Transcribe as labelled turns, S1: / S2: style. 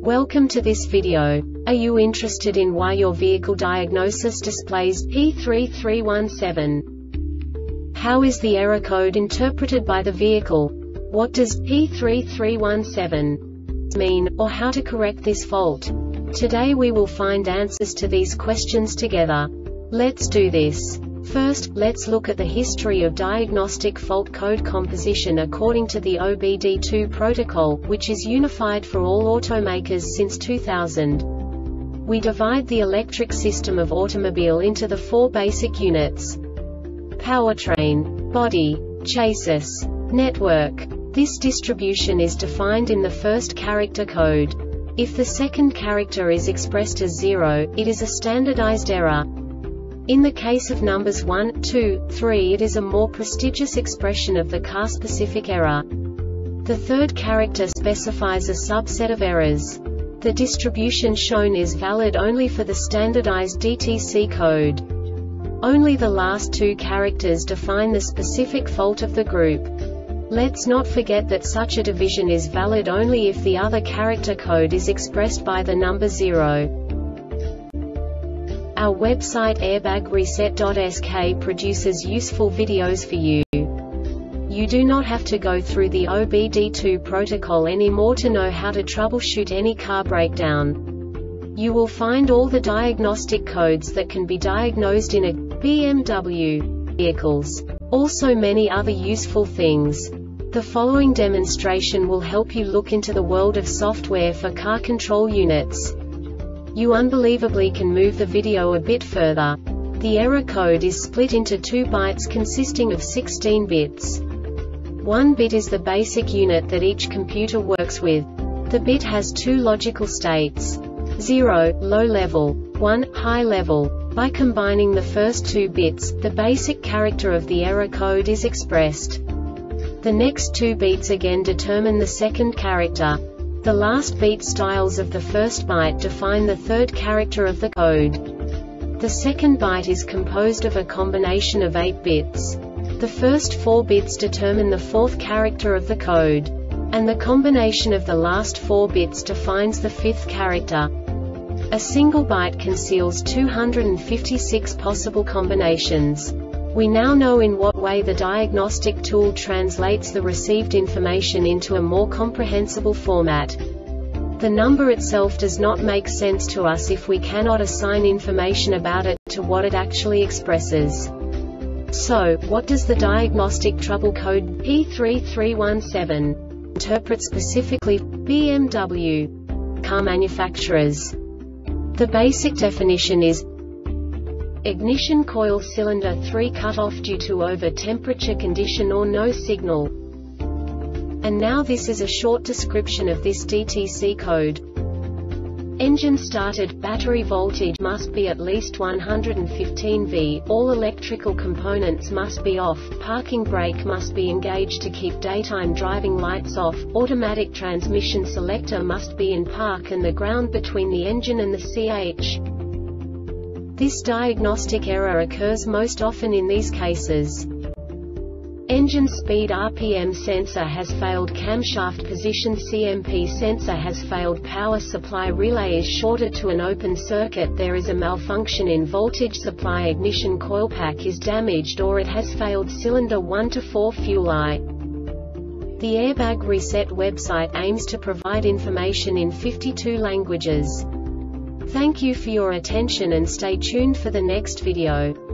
S1: Welcome to this video. Are you interested in why your vehicle diagnosis displays P3317? How is the error code interpreted by the vehicle? What does P3317 mean, or how to correct this fault? Today we will find answers to these questions together. Let's do this. First, let's look at the history of diagnostic fault code composition according to the OBD2 protocol, which is unified for all automakers since 2000. We divide the electric system of automobile into the four basic units: powertrain, body, chassis, network. This distribution is defined in the first character code. If the second character is expressed as 0, it is a standardized error. In the case of numbers 1, 2, 3, it is a more prestigious expression of the car-specific error. The third character specifies a subset of errors. The distribution shown is valid only for the standardized DTC code. Only the last two characters define the specific fault of the group. Let's not forget that such a division is valid only if the other character code is expressed by the number 0. Our website airbagreset.sk produces useful videos for you. You do not have to go through the OBD2 protocol anymore to know how to troubleshoot any car breakdown. You will find all the diagnostic codes that can be diagnosed in a BMW vehicles. Also many other useful things. The following demonstration will help you look into the world of software for car control units. You unbelievably can move the video a bit further. The error code is split into 2 bytes consisting of 16 bits. 1 bit is the basic unit that each computer works with. The bit has 2 logical states: 0, low level, 1, high level. By combining the first 2 bits, the basic character of the error code is expressed. The next 2 beats again determine the second character. The last beat styles of the first byte define the third character of the code. The second byte is composed of a combination of 8 bits. The first 4 bits determine the fourth character of the code. And the combination of the last 4 bits defines the fifth character. A single byte conceals 256 possible combinations. We now know in what way the diagnostic tool translates the received information into a more comprehensible format. The number itself does not make sense to us if we cannot assign information about it to what it actually expresses. So, what does the diagnostic trouble code P3317 interpret specifically for BMW car manufacturers? The basic definition is: ignition coil cylinder 3 cut off due to over temperature condition or no signal. And now this is a short description of this DTC code. Engine started, battery voltage must be at least 115 V, all electrical components must be off, parking brake must be engaged to keep daytime driving lights off, automatic transmission selector must be in park and the ground between the engine and the CH. This diagnostic error occurs most often in these cases: engine speed RPM sensor has failed, camshaft position CMP sensor has failed, power supply relay is shorted to an open circuit, there is a malfunction in voltage supply, ignition coil pack is damaged or it has failed, cylinder 1 to 4 fuel eye. The Airbag Reset website aims to provide information in 52 languages. Thank you for your attention and stay tuned for the next video.